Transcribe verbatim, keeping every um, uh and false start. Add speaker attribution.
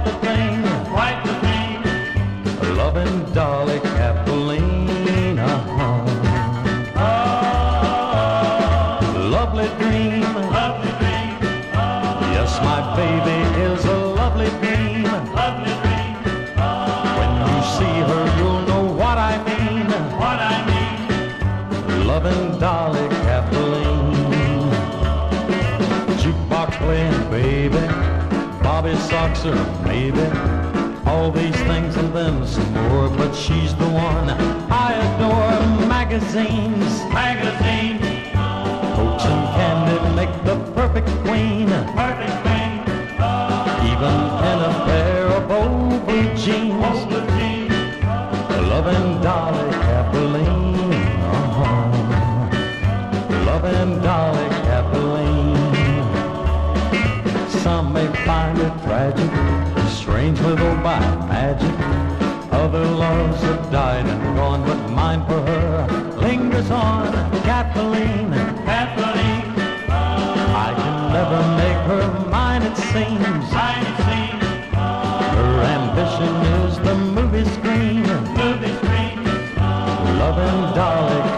Speaker 1: the thing,
Speaker 2: quite the thing.
Speaker 1: Loving Dolly Kathleen, uh-huh.
Speaker 2: Oh,
Speaker 1: Lovely dream,
Speaker 2: lovely dream. Oh,
Speaker 1: yes, my baby is a lovely dream.
Speaker 2: lovely dream. Oh,
Speaker 1: When you see her, you'll know what I mean.
Speaker 2: what I mean.
Speaker 1: Loving Dolly Kathleen. Jukebox playing, baby, Bobby socks her, maybe, all these things and then some more, but she's the one I adore. Magazines,
Speaker 2: Magazine,
Speaker 1: Cokes and candy make the perfect queen.
Speaker 2: perfect queen. Oh,
Speaker 1: Even in a pair of old blue jeans.
Speaker 2: blue jeans.
Speaker 1: Loving Dolly Kathleen, uh-huh. Loving Dolly Kathleen. Some may find it tragic, strange little by magic. Other loves have died and gone, but mine for her lingers on. Kathleen,
Speaker 2: Kathleen,
Speaker 1: I can never make her mine, it seems.
Speaker 2: mine it seems.
Speaker 1: Her ambition is the movie screen.
Speaker 2: Movie screen.
Speaker 1: Loving Dolly